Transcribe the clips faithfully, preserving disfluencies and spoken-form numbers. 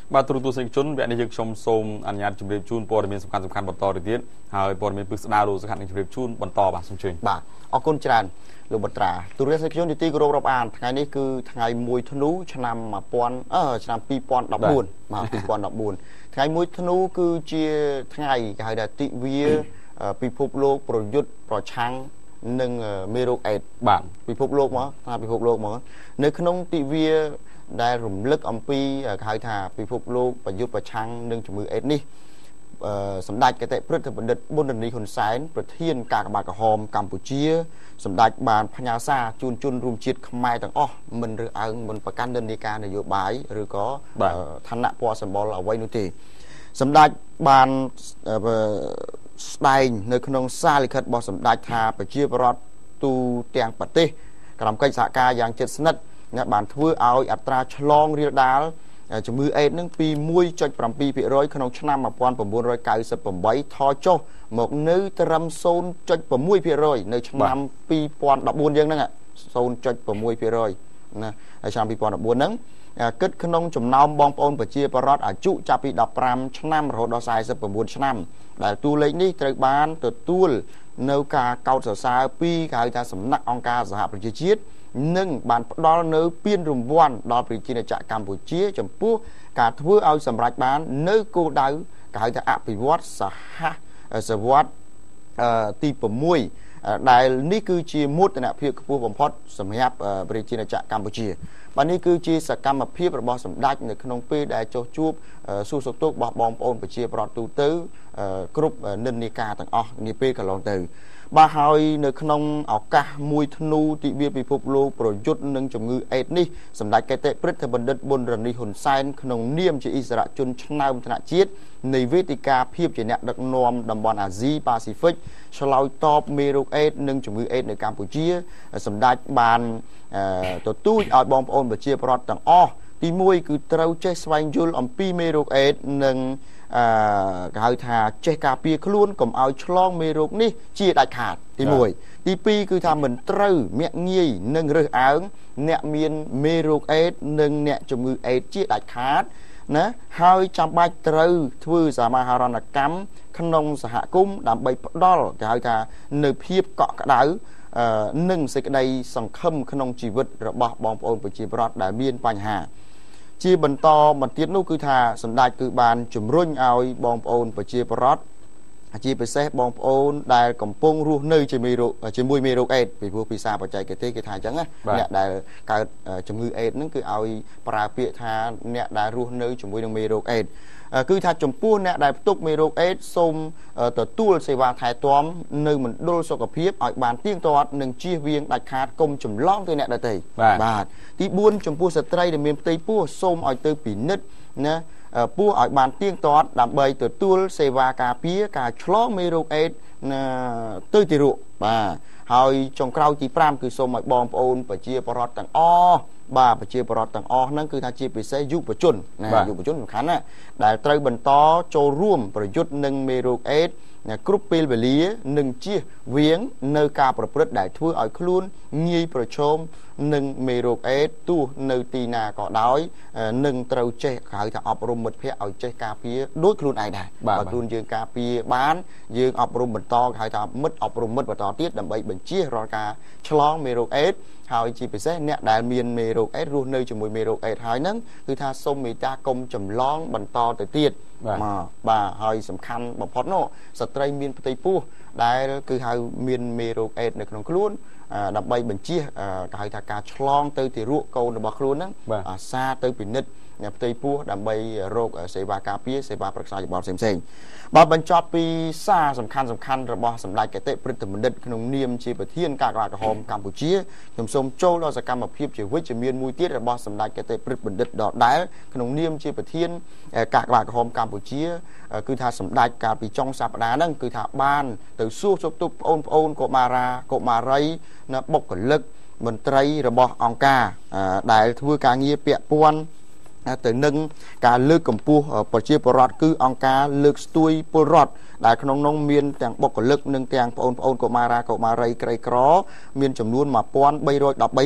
បាទទូរទស្សនិកជនវគ្គនេះយើងខ្ញុំសូមអនុញ្ញាតជម្រាបជូនព័ត៌មានសំខាន់សំខាន់បន្តទៅទៀតហើយព័ត៌មានពិស្ដារលោកសង្ឃនឹងជម្រាបជូនបន្តបាទសូមជឿបាទអរគុណច្រើនលោកបត្រាទូរទស្សនិកជនទីគោរពរាប់អានថ្ងៃនេះគឺថ្ងៃមួយធ្នូឆ្នាំ1000អឺឆ្នាំ2014បាទ2014ថ្ងៃមួយធ្នូគឺជាថ្ងៃគេហៅថាទិវាពិភពលោកប្រយុទ្ធប្រឆាំងនឹងមេរោគអេដស៍បាទពិភពលោកមកថាពិភពលោកមកនៅក្នុងទិវាដែលរំលឹកអំពីគេហៅថាពិភពលោកប្រយុទ្ធប្រឆាំងនឹងជំងឺអេដស៍នេះសម្ដេចគតិព្រឹទ្ធបណ្ឌិតប៊ុនរនីហ៊ុនសែនប្រធានការកបាតក្រហមកម្ពុជាសម្ដេចបានផ្ញើសារជូនជនរួមជាតិខ្មែរទាំងអស់មិនរើសអើងមិនប្រកាន់និន្នាការនយោបាយឬក៏ឋានៈពណ៌សម្បល់អ្វីនោះទេសម្ដេចបានស្ដែងនៅក្នុងសារលិខិតរបស់សម្ដេចថាប្រជាពលរដ្ឋទូទាំងប្រទេសក្រុមកិច្ចសហការយ៉ាងជិតស្និទ្ធបានធ្វើឲ្យអត្រាឆ្លងរាលដាលជំងឺអេដស៍នឹងពី មួយចុចប្រាំពីរភាគរយ ក្នុងឆ្នាំmột nghìn chín trăm chín mươi támថយចុះមកនៅត្រឹម ศูนย์จุดหกភាគរយ នៅឆ្នាំពីរពាន់ដប់បួនយើងហ្នឹង ศูนย์จุดหกភាគរយ ណាឆ្នាំពីរពាន់ដប់បួនហ្នឹងគិតក្នុងចំណោមបងប្អូនប្រជាពលរដ្ឋអាយុចាប់ពីដប់ប្រាំឆ្នាំរហូតដល់สี่สิบเก้าឆ្នាំដែលតួលេខនេះត្រូវបានទទួលនៅការកោតសរសើរពីគេហៅថាសំណាក់អង្គការសហប្រជាជាតិនឹងបានផ្ដល់នៅពានរង្វាន់ដល់ប្រជាជនកម្ពុជាចំពោះការធ្វើឲ្យសម្រេចបាននៅគោលដៅគេហៅថាអភិវឌ្ឍសហសវត្សទីsáuដែលនេះគឺជាមោទនភាពខ្ពស់បំផុតសម្រាប់ប្រជាជនកម្ពុជាបាទនេះគឺជាសកម្មភាពរបស់សម្ដេចនៅក្នុងពេលដែលចុះជួបសួរសុខទុក្ខរបស់បងប្អូនប្រជាពលរដ្ឋទូទៅគ្រប់និន្នាការទាំងអស់នាពេលកន្លងទៅបាទហើយនៅក្នុងឱកាសមួយធ្នូទិវាពិភពលោកប្រយុទ្ធនឹងជំងឺអេដស៍នេះសម្ដេចគតិព្រឹទ្ធបណ្ឌិតប៊ុនរនីហ៊ុនសែនក្នុងនាមជាអិសរាជជនឆ្នើមថ្នាក់ជាតិនៃវេទិកាភាពជាអ្នកដឹកនាំតំបន់អាស៊ីប៉ាស៊ីហ្វិកឆ្លើយតបមេរោគអេដស៍និងជំងឺអេដស៍នៅកម្ពុជាសម្ដេចបានទទូចឲ្យបងប្អូនប្រជាពលរដ្ឋទាំងអស់ទីមួយគឺត្រូវចេះស្វែងយល់អំពីមេរោគអេដស៍និងអឺគេហៅថាចេះការពារខ្លួនកុំឲ្យឆ្លងមេរោគនេះជាដាច់ខាតទីមួយទីពីរគឺថាមិនត្រូវមាក់ងាយនឹងរើសអើងអ្នកមានមេរោគអេដស៍និងអ្នកជំងឺអេដស៍ជាដាច់ខាតណាហើយចាំបាច់ត្រូវធ្វើសមាហរណកម្មក្នុងសហគមន៍ដើម្បីផ្ដល់គេហៅថានៅភាពកក់ក្ដៅនិងសេចក្តីសង្ឃឹមក្នុងជីវិតរបស់បងប្អូនប្រជាពលរដ្ឋដែលមានបញ្ហាជាបន្តមកទៀតនោះគឺថាសម្ដេចគឺបានជំរុញឲ្យបងប្អូនប្រជាពលរដ្ឋជាពិសេសបងប្អូនដែលកំពុងរស់នៅជាមួយជាមួយមេរោគអេដស៍ពីព្រោះភាសាបច្ចេកទេសគេថាអញ្ចឹងណាអ្នកដែលកើតជំងឺអេដស៍ហ្នឹងគឺឲ្យប្រើពាក្យថាអ្នកដែលរស់នៅជាមួយនឹងមេរោគអេដស៍គឺថាចំពោះអ្នកដែលផ្ទុកមេរោគអេដស៍សូមទទួលសេវាថែទាំនៅមណ្ឌលសុខភាពឲ្យបានទៀងទាត់និងជៀសវាងដាច់ខាតកុំចម្លងទៅអ្នកដទៃបាទទីបួនចំពោះស្ត្រីដែលមានផ្ទៃពោះសូមឲ្យទៅពិនិត្យណាពោះឲ្យបានទៀងទាត់ដើម្បីទទួលសេវាការពារការឆ្លងមេរោគអេដស៍ទៅទីរក់បាទហើយចុងក្រោយទីប្រាំគឺសូមឲ្យបងប្អូនប្រជាពលរដ្ឋទាំងអស់បាទប្រជាពលរដ្ឋទាំងអស់ហ្នឹងគឺថាជាពិសេសយុវជនណាយុវជនសំខាន់ណាដែលត្រូវបន្តចូលរួមប្រយុទ្ធនឹងមេរោគអេដស៍គ្រប់ពេលវេលានឹងជៀសវាងនៅការប្រព្រឹត្តដែលធ្វើឲ្យខ្លួនងាយប្រឈមនឹងមេរោគអេដស៍ទោះនៅទីណាក៏ដោយនឹងត្រូវចេះហៅថាអប់រំមិត្តភ័ក្តិឲ្យចេះការពារដូចខ្លួនឯងដែរបើខ្លួនយើងការពារបានយើងអប់រំបន្តហៅថាមិត្តអប់រំមិត្តបន្តទៀតដើម្បីបញ្ជៀសរាល់ការឆ្លងមេរោគអេដស៍ហើយជាពិសេសអ្នកដែលមានមេរោគអេដស៍រស់នៅជាមួយមេរោគអេដស៍ហើយហ្នឹងគឺថាសូមមេត្តាកុំចម្លងបន្តទៅទៀតបាទបាទហើយសំខាន់បំផុតនោះស្ត្រីមានផ្ទៃពោះដែលគឺហៅមានមេរោគអេដស៍នៅក្នុងខ្លួនដើម្បីបញ្ជៀសគេហៅថាការឆ្លងទៅទីរក់កូនរបស់ខ្លួនហ្នឹងអាសាទៅពិនិត្យផ្ទៃពោះដើម្បីរកសេវាការពារសេវាប្រឹក្សាយោបល់ផ្សេងៗបាទបញ្ចប់ពីសារសំខាន់សំខាន់របស់សម្ដេចគតិព្រឹទ្ធបណ្ឌិតក្នុងនាមជាប្រធានការកបាតក្រហមកម្ពុជាខ្ញុំសូមចូលដល់សកម្មភាពជាវិជ្ជមានមួយទៀតរបស់សម្ដេចគតិព្រឹទ្ធបណ្ឌិតដដែលក្នុងនាមជាប្រធានការកបាតក្រហមកម្ពុជាគឺថាសម្ដេចកាលពីចុងសប្តាហ៍ហ្នឹងគឺថាបានទៅសួរសុខទុក្ខបងប្អូនកុមារាកុមារីនៅបុគ្គលិកមន្ត្រីរបស់អង្គការដែលធ្វើការងារពាក់ព័ន្ធទៅនឹងការលើកកម្ពស់ប្រជាពលរដ្ឋគឺអង្គការលើកស្ទួយពលរដ្ឋដែលក្នុងនោះមានទាំងបុគ្គលិកនិងទាំងបងប្អូនកុមារាកុមារីក្រីក្រមានចំនួនmột nghìn ba trăm mười baនាក់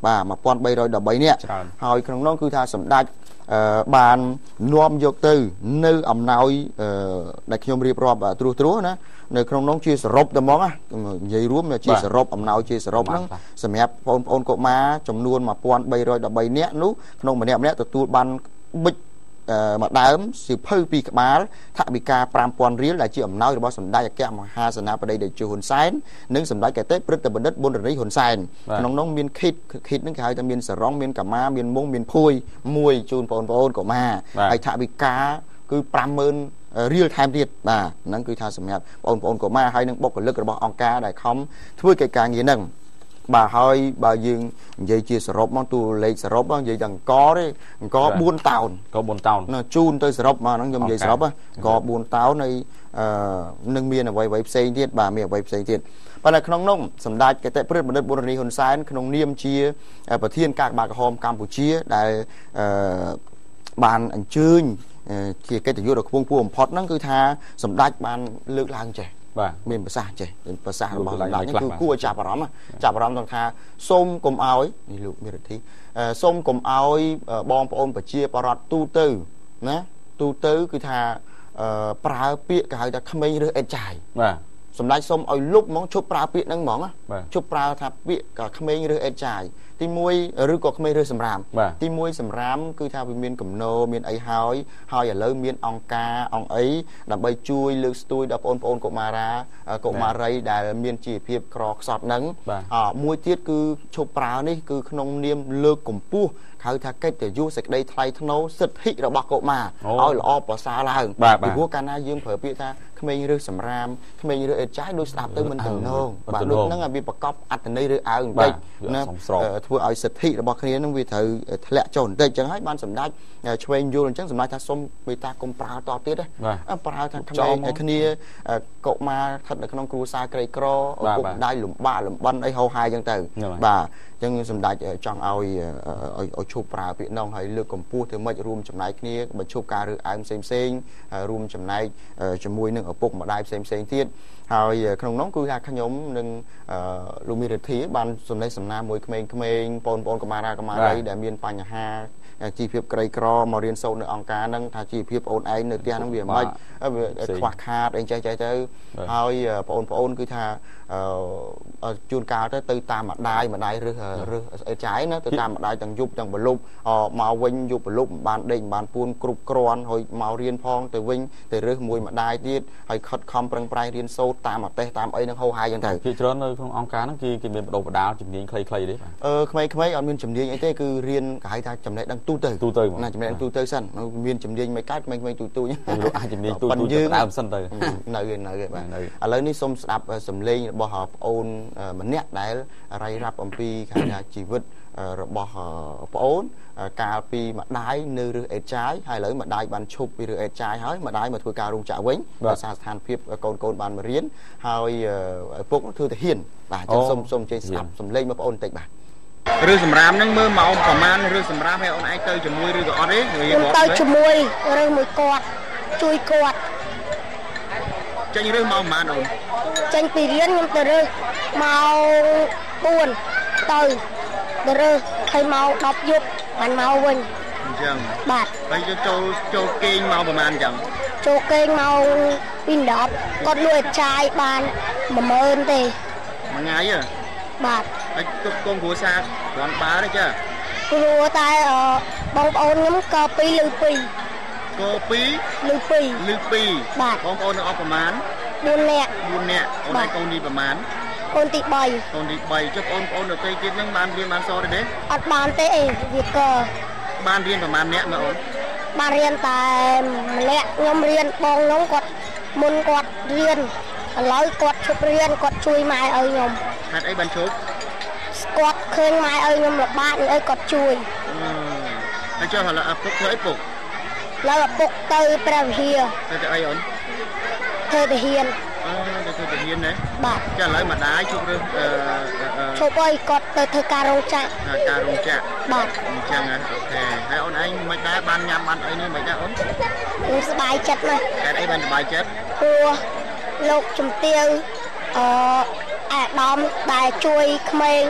បាទmột nghìn ba trăm mười baនាក់ហើយក្នុងនោះគឺថាសម្ដេចបាននាំយកទៅនៅអំណោយដែលខ្ញុំរៀបរាប់ត្រួសត្រាសណានៅក្នុងនោះជាសរុបតែហ្មងនិយាយរួមជាសរុបអំណោយជាសរុបហ្នឹងសម្រាប់បងប្អូនកុមារចំនួនmột nghìn ba trăm mười baនាក់នោះក្នុងម្នាក់ម្នាក់ទទួលបានប៊ិចមកដើមសិភៅពីរក្បាលថវិកាfive thousandរៀលដែលជាអំណោយរបស់សម្ដេចអគ្គមហាសេនាបតីតេជោហ៊ុនសែននិងសម្ដេចកតេព្រឹទ្ធបណ្ឌិតប៊ុនរនីហ៊ុនសែនក្នុងនោះមានខិតខិតហ្នឹងគេហៅថាមានសរងមានកាម៉ាមានមុងមានភួយមួយជូនបងប្អូនកុមារហើយថវិកាគឺfive thousandរៀលថែមទៀតបាទហ្នឹងគឺថាសម្រាប់បងប្អូនកុមារហើយនឹងបុគ្គលិករបស់អង្គការដែលខំធ្វើកិច្ចការងារហ្នឹងបាទហើយបើយើងនិយាយជាសរុបមកតួលេខសរុបនិយាយតែអង្គទេអង្គfourតោនអង្គfourតោនជូនទៅសរុបមកហ្នឹងខ្ញុំនិយាយសរុបអង្គfourតោនហើយនឹងមានអ្វីអ្វីផ្សេងទៀតបាទមានអ្វីផ្សេងទៀតប៉ុន្តែក្នុងនោះសម្ដេចកតេព្រឹទ្ធបណ្ឌិតប៊ុនរនីហ៊ុនសែនក្នុងនាមជាប្រធានកាកបាទក្រហមកម្ពុជាដែលបានអញ្ជើញជាកិត្តិយសដ៏ខ្ពង់ខ្ពស់បំផុតហ្នឹងគឺថាសម្ដេចបានលើកឡើងចេះបាទមានប្រសាសន៍ចេះប្រសាសន៍របស់សម្ដេចគឺគួរចាប់អារម្មណ៍ចាប់អារម្មណ៍ដល់ថាសូមកុំឲ្យនេះលោកមេរិទ្ធីសូមកុំឲ្យបងប្អូនប្រជាពលរដ្ឋទូទៅណាទូទៅគឺថាប្រើពាក្យគេហៅថាក្មេងរើសអេតចាយបាទសម្ដេចសូមឲ្យលុបហ្មងឈប់ប្រើពាក្យហ្នឹងហ្មងឈប់ប្រើថាពាក្យក៏ក្មេងរើសអេតចាយទីមួយឬក៏ក្មេងរើសសម្រាមទីមួយសម្រាមគឺថាវាមានកំណោមានអីហើយហើយឥឡូវមានអង្គការអង្គអីដើម្បីជួយលើកស្ទួយដល់បងប្អូនកុមារាកុមារីដែលមានជីវភាពក្រខ្សត់ហ្នឹងមួយទៀតគឺឈប់ប្រើនេះគឺក្នុងនាមលើកកម្ពស់ហៅថាកិត្តិយសសេចក្តីថ្លៃថ្នូរសិទ្ធិរបស់កុមារឲ្យល្អប្រសើរឡើងពីព្រោះកាលណាយើងប្រើពាក្យថាក្មេងរើសសម្រាមក្មេងរើសអេតចាយដូចស្ដាប់ទៅមិនទំនងបាទដូចហ្នឹងវាប្រកបអត្ថន័យរើសអើងបន្តិចណាធ្វើឲ្យសិទ្ធិរបស់គ្នានឹងវាត្រូវធ្លាក់ចុះបន្តិចអញ្ចឹងហើយបានសម្ដេចឆ្វេងយល់អញ្ចឹងសម្ដេចថាសុំមេត្តាកុំប្រើតទៀតណាប្រើថាក្មេងគ្នាកុមារស្ថិតនៅក្នុងគ្រួសារក្រីក្រឪពុកម្ដាយលំបាកលំបិនអីហោហាយអញ្ចឹងទៅបាទអញ្ចឹងសម្ដេចចង់ឲ្យឲ្យឈប់ប្រើពាក្យនោះហើយលើកកម្ពស់ធ្វើម៉េចរួមចំណែកគ្នាបញ្ឈប់ការរើសអើងផ្សេងផ្សេងរួមចំណែកជាមួយនឹងឪពុកម្ដាយផ្សេងផ្សេងទៀតហើយក្នុងនោះគឺថាខ្ញុំនឹងលោកមីរិទ្ធីបានសំណេះសំណាលមួយក្មេងៗបងប្អូនកុមារាកុមារីដែលមានបញ្ហាជីវភាពក្រីក្រមករៀនសូត្រនៅអង្គការហ្នឹងថាជីវភាពបងអូនឯងនៅផ្ទះហ្នឹងវាមិនខ្វះខាតអីចេះចេះទៅហើយបងប្អូនគឺថាជួនកាលទៅទៅតាមម្ដាយម្ដាយរើសរើសអេតចាយណាទៅតាមម្ដាយទាំងយប់ទាំងប្រលប់មកវិញយប់ប្រលប់មិនបានដេកមិនបានពួនគ្រប់គ្រាន់ហើយមករៀនផងទៅវិញទៅរើសមួយម្ដាយទៀតហើយខិតខំប្រឹងប្រែងរៀនសូត្រតាមអទេសតាមអីហ្នឹងហោហាយអញ្ចឹងទៅភាគច្រើននៅក្នុងអង្គការហ្នឹងគេគេមានបដិបដាលជំនាញខ្លីៗទេបាទអឺក្មេងៗអត់មានជំនាញអីទេគឺរៀនគេហៅថាចំណេះដឹងទូទៅទូទៅណាចំណេះទូទៅសិនមានជំនាញមិនកើតក្មេងៗទូទូលោកអាចជំនាញទូទូទៅដើមសិនទៅនៅនៅបាទឥឡូវនេះសូមស្ដាប់សំឡេងរបស់បងប្អូនម្នាក់ដែលរាយរាប់អំពីគេថាជីវិតរបស់ប្អូនកាលពីម្ដាយនៅរើសអេតចាយហើយឥឡូវម្ដាយបានឈប់ពីរើសអេតចាយហើយម្ដាយមកធ្វើការរោងចក្រវិញដោយសារស្ថានភាពកូនកូនបានមករៀនហើយឪពុកធ្វើទៅហ៊ានបាទអញ្ចឹងសូមសូមជ័យស្ដាប់សំឡេងបងប្អូនបន្តិចបាទឬសម្រាមហ្នឹងមើលម៉ោងប្រហែលឬសម្រាមឲ្យអូនឯងទៅជាមួយឬក៏អត់ទេទៅជាមួយឬមួយគាត់ជួយគាត់ចេញរើសម៉ោងប៉ុន្មានអូនចេញពីរៀនខ្ញុំទៅរើសម៉ោងfourទៅទៅរើសហើយម៉ោងtenយប់បានមកវិញអញ្ចឹងបាទហើយចូលចូលគេងម៉ោងប្រហែលអញ្ចឹងចូលគេងម៉ោងtwo tenគាត់លួចចាយបានone thousandទេមួយថ្ងៃហ៎បាទហើយទុកកូនគ្រួសារគ្រាន់បើទេចាគ្រួតែបងប្អូនខ្ញុំក៏ពីរឬពីរក៏ពីរឬពីរឬពីរបងប្អូននឹងអស់ប្រមាណ fourនាក់ fourនាក់អូនឯងកូនទីប្រមាណកូនទីthree កូនទីthreeចុះបងប្អូនដទៃទៀតហ្នឹងបានរៀនបានសូត្រទេអត់បានទេអីវាក៏បានរៀនប្រមាណអ្នកមើលអូនបានរៀនតែម្នាក់ខ្ញុំរៀនបងខ្ញុំគាត់មុនគាត់រៀនឥឡូវគាត់ឈប់រៀនគាត់ជួយម៉ែឲ្យខ្ញុំហេតុអីបានឈប់គាត់ឃើញម៉ែឲ្យខ្ញុំលំបាកអីគាត់ជួយហើយចុះឥឡូវឪពុកធ្វើអីពុកឡើយឪពុកទៅព្រះវិហារទៅទៅអីអូនធ្វើទៅហ៊ានអូទៅធ្វើទៅហ៊ានណាបាទចាឥឡូវម្ដាយជប់រើសជប់អីគាត់ទៅធ្វើការរោងចក្រការរោងចក្របាទអញ្ចឹងអូខេហើយអូនឯងមិនដែរបានញ៉ាំបានអីនេះមិនដែរអូនខ្ញុំសប្បាយចិត្តណាស់តែអីបានសប្បាយចិត្តព្រោះលោកជំទាវអឺអាដាមដែលជួយក្មេង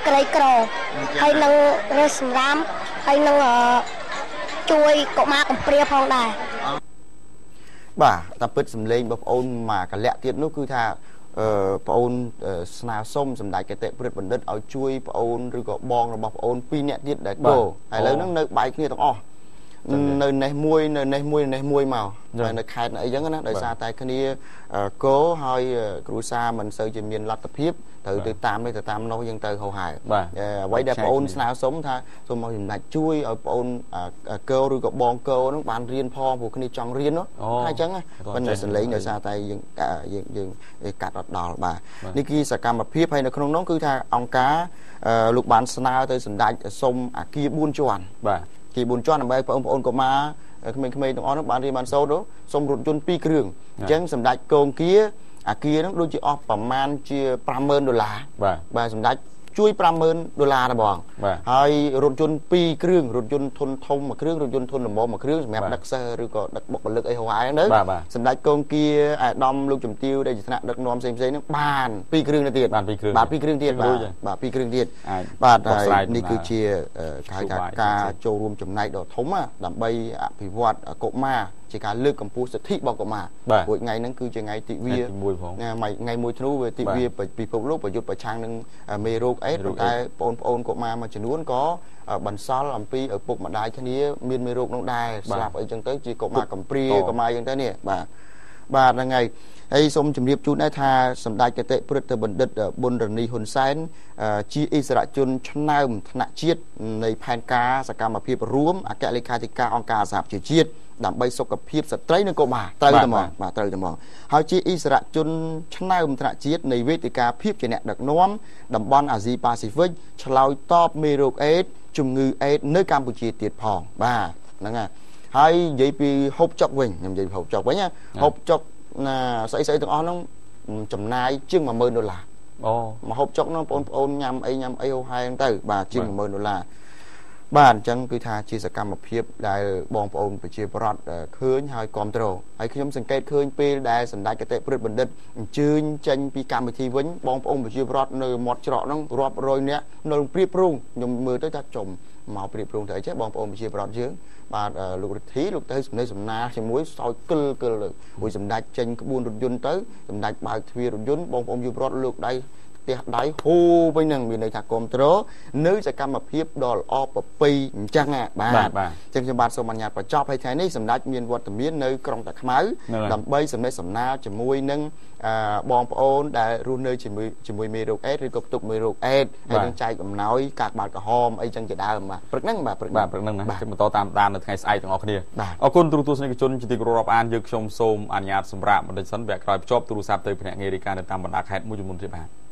ក្រីក្រហើយនឹងរើសសម្រាមហើយនឹងជួយកុមារកំព្រាផងដែរបាទតែពិតសម្លេងបងប្អូនមកកលៈទៀតនោះគឺថាអឺបងអូនស្នើសុំសម្ដេចគតិព្រឹទ្ធបណ្ឌិតឲ្យជួយបងអូនឬក៏បងរបស់បងអូនពីរនាក់ទៀតដែលគោឥឡូវហ្នឹងនៅបែកគ្នាទាំងអស់នៅនេះមួយនៅនេះមួយនេះមួយមកហើយនៅខេត្តអីចឹងណាដោយសារតែគ្នាគោហើយគ្រួសារមិនសូវជាមានលទ្ធភាពទៅទៅតាមនេះទៅតាមនោះយើងទៅហៅហែអ្វីដែលបងអូនស្នើសុំថាសូមឲ្យសម្ដេចជួយឲ្យបងអូនគោឬក៏បងគោហ្នឹងបានរៀនផងព្រោះគ្នាចង់រៀននោះថាអញ្ចឹងប៉ុន្តែសលេងដោយសារតែយើងយើងយើងកាត់អត់ដល់បាទនេះគឺសកម្មភាពហើយនៅក្នុងនោះគឺថាអង្គការលោកបានស្នើទៅសម្ដេចសុំអាគារបួនជាន់បាទជាបួនជាន់ដើម្បីបងប្អូនកុមារក្មេងៗទាំងអស់នោះបានរៀនបានសូត្រសុំរថយន្តពីរគ្រឿងអញ្ចឹងសម្ដេចកងគាអាគារហ្នឹងដូចជាអស់ប្រមាណជាប្រាំម៉ឺនដុល្លារបាទបាទសម្ដេចជួយប្រាំម៉ឺនដុល្លារដែរបងហើយរថយន្តពីរគ្រឿងរថយន្តធុនធំមួយគ្រឿងរថយន្តធុនល្មមមួយគ្រឿងសម្រាប់ដឹកសិស្សឬក៏ដឹកបុគ្គលិកអីហោហាយហ្នឹងសម្ដេចកងគាអាដាមលោកជំទាវដែលជាថ្នាក់ដឹកនាំផ្សេងៗហ្នឹងបានពីរគ្រឿងទៅទៀតបានពីរគ្រឿងបាទពីរគ្រឿងទៀតបាទបាទពីរគ្រឿងទៀតបាទហើយនេះគឺជាគេហៅថាការចូលរួមចំណែកដ៏ធំដើម្បីអភិវឌ្ឍកុមារជាការលើកកម្ពស់សិទ្ធិរបស់កុមារព្រោះថ្ងៃហ្នឹងគឺជាថ្ងៃទិវាថ្ងៃមួយធ្នូវាទិវាពិភពលោកប្រយុទ្ធប្រឆាំងនឹងមេរោគអេដប៉ុន្តែបងប្អូនកុមារមួយចំនួនក៏បន្សល់អំពីឪពុកម្ដាយគ្នាមានមេរោគនោះដែរស្លាប់អីចឹងទៅជាកុមារកំព្រាកុមារចឹងទៅនេះបាទបាទហ្នឹងហើយហើយសូមជម្រាបជូនដែរថាសម្ដេចគតិព្រឹទ្ធបណ្ឌិតប៊ុនរនីហ៊ុនសែនជាអិសរាជជនឆ្នើមថ្នាក់ជាតិនៃផែនការសកម្មភាពរួមអគ្គលេខាធិការអង្គការសហប្រជាជាតិដើម្បីសុខភាពស្ត្រីនិងកុមារត្រូវតែមកបាទត្រូវតែមកហើយជាអិសរាជជនឆ្នើមថ្នាក់ជាតិនៃវេទិកាភាពជាអ្នកដឹកនាំតំបន់អាស៊ីប៉ាស៊ីហ្វិកឆ្លើយតបមេរោគអេដជំងឺអេដនៅកម្ពុជាទៀតផងបាទហ្នឹងហើយហើយនិយាយពីហូបចុកវិញខ្ញុំនិយាយពីហូបចុកវិញណាហូបចុកណាស្អីស្អីទាំងអស់ហ្នឹងចំណាយជាងមួយម៉ឺនដុល្លារអូមកហូបចុកហ្នឹងបងប្អូនញ៉ាំអីញ៉ាំអីហូហែទៅបាទជាងមួយម៉ឺនដុល្លារបាទអញ្ចឹងគឺថាជាសកម្មភាពដែលបងប្អូនប្រជាពលរដ្ឋឃើញហើយគ្រប់គ្រងហើយខ្ញុំសង្កេតឃើញពេលដែលសម្ដេចគតិព្រឹទ្ធបណ្ឌិតអញ្ជើញចេញពីកម្មវិធីវិញបងប្អូនប្រជាពលរដ្ឋនៅមាត់ច្រកហ្នឹងរាប់រយនាក់នៅព្រៀបព្រំខ្ញុំមើលទៅថាចំមកព្រៀបព្រំទៅអីចេះបងប្អូនប្រជាពលរដ្ឋយើងបាទលោករិទ្ធីលោកទៅសំណេះសំណាលជាមួយសោយគិលគិលទៅមួយសម្ដេចចេញក្បួនរថយន្តទៅសម្ដេចបើកទ្វាររថយន្តបងប្អូនប្រជាពលរដ្ឋលើកដៃផ្ទះដៃហូរវិញហ្នឹងមានន័យថាគ្រប់គ្រងនៅសកម្មភាពដ៏ល្អប្រពៃអញ្ចឹងបាទអញ្ចឹងខ្ញុំបាទសូមអនុញ្ញាតបញ្ចប់ហើយថ្ងៃនេះសម្ដេចមានវត្តមាននៅក្រុងតាខ្មៅដើម្បីសំណេះសំណាលជាមួយនឹងបងប្អូនដែលរស់នៅជាមួយជាមួយមេរោគអេដឬក៏ផ្ទុកមេរោគអេដហើយនឹងចែកអំណោយកាកបាទក្រហមអីចឹងជាដើមបាទព្រឹកហ្នឹងបាទព្រឹកបាទព្រឹកហ្នឹងណាខ្ញុំបន្តតាមដាននៅថ្ងៃស្អែកទាំងអស់គ្នាអរគុណទូរទស្សនិកជនជាទីគោរពរាប់អានយើងខ្ញុំសូមអនុញ្ញាតសម្រាប់បន្តិចសិនវគ្គក្រោយភ្ជាប់ទូរស័ព្ទទៅភ្នាក់ងាររាយការណ៍នៅតាមបណ្ដាខេត្តមួយចំនួនទៀតបាទ